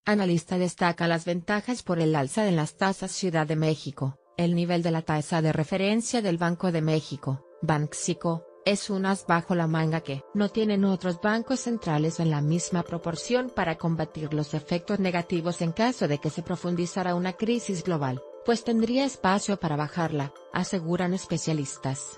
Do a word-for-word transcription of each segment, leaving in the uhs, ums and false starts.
Analista destaca las ventajas por el alza en las tasas Ciudad de México. El nivel de la tasa de referencia del Banco de México, Banxico, es un as bajo la manga que no tienen otros bancos centrales en la misma proporción para combatir los efectos negativos en caso de que se profundizara una crisis global, pues tendría espacio para bajarla, aseguran especialistas.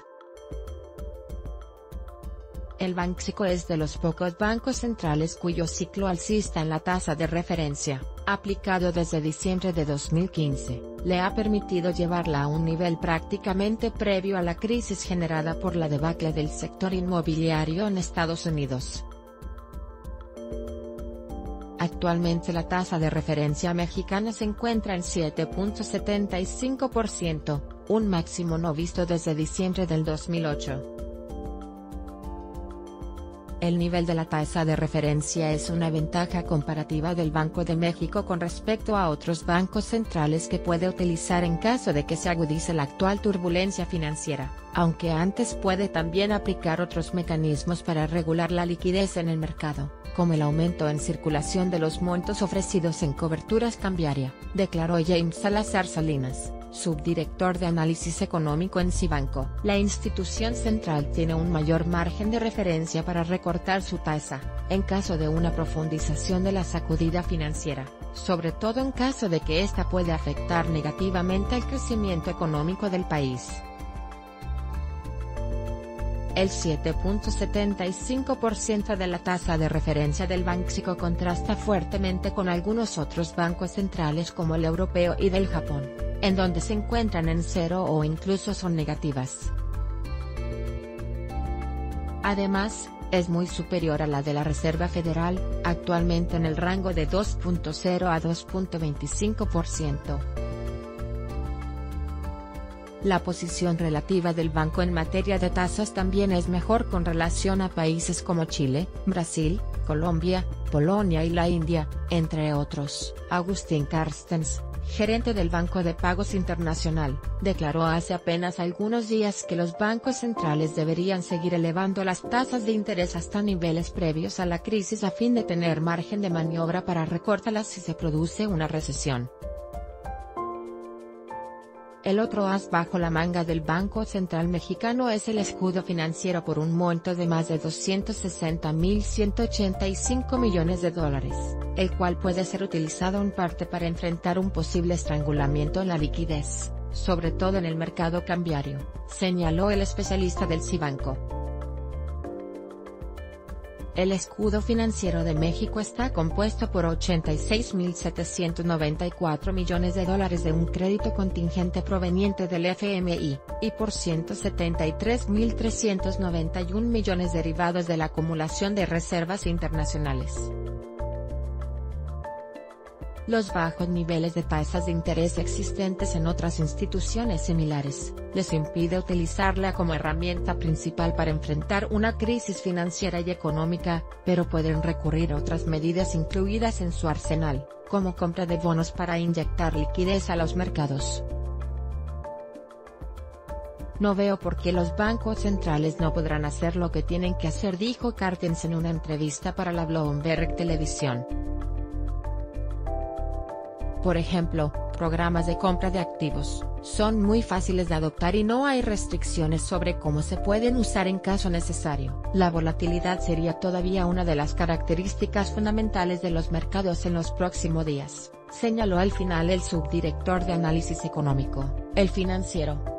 El Banxico es de los pocos bancos centrales cuyo ciclo alcista en la tasa de referencia, aplicado desde diciembre de dos mil quince, le ha permitido llevarla a un nivel prácticamente previo a la crisis generada por la debacle del sector inmobiliario en Estados Unidos. Actualmente la tasa de referencia mexicana se encuentra en siete punto setenta y cinco por ciento, un máximo no visto desde diciembre del dos mil ocho. El nivel de la tasa de referencia es una ventaja comparativa del Banco de México con respecto a otros bancos centrales que puede utilizar en caso de que se agudice la actual turbulencia financiera, aunque antes puede también aplicar otros mecanismos para regular la liquidez en el mercado, como el aumento en circulación de los montos ofrecidos en coberturas cambiaria, declaró James Salazar Salinas, subdirector de análisis económico en Cibanco. La institución central tiene un mayor margen de referencia para recortar su tasa, en caso de una profundización de la sacudida financiera, sobre todo en caso de que ésta pueda afectar negativamente al crecimiento económico del país. El siete punto setenta y cinco por ciento de la tasa de referencia del Banxico contrasta fuertemente con algunos otros bancos centrales como el europeo y del Japón, en donde se encuentran en cero o incluso son negativas. Además, es muy superior a la de la Reserva Federal, actualmente en el rango de dos punto cero a dos punto veinticinco por ciento. La posición relativa del banco en materia de tasas también es mejor con relación a países como Chile, Brasil, Colombia, Polonia y la India, entre otros. Agustín Carstens, gerente del Banco de Pagos Internacional, declaró hace apenas algunos días que los bancos centrales deberían seguir elevando las tasas de interés hasta niveles previos a la crisis a fin de tener margen de maniobra para recortarlas si se produce una recesión. El otro as bajo la manga del Banco Central Mexicano es el escudo financiero por un monto de más de doscientos sesenta mil ciento ochenta y cinco millones de dólares, el cual puede ser utilizado en parte para enfrentar un posible estrangulamiento en la liquidez, sobre todo en el mercado cambiario, señaló el especialista del Cibanco. El escudo financiero de México está compuesto por ochenta y seis mil setecientos noventa y cuatro millones de dólares de un crédito contingente proveniente del F M I, y por ciento setenta y tres mil trescientos noventa y uno millones derivados de la acumulación de reservas internacionales. Los bajos niveles de tasas de interés existentes en otras instituciones similares, les impide utilizarla como herramienta principal para enfrentar una crisis financiera y económica, pero pueden recurrir a otras medidas incluidas en su arsenal, como compra de bonos para inyectar liquidez a los mercados. No veo por qué los bancos centrales no podrán hacer lo que tienen que hacer, dijo Carstens en una entrevista para la Bloomberg Televisión. Por ejemplo, programas de compra de activos, son muy fáciles de adoptar y no hay restricciones sobre cómo se pueden usar en caso necesario. La volatilidad sería todavía una de las características fundamentales de los mercados en los próximos días, señaló al final el subdirector de análisis económico, El Financiero.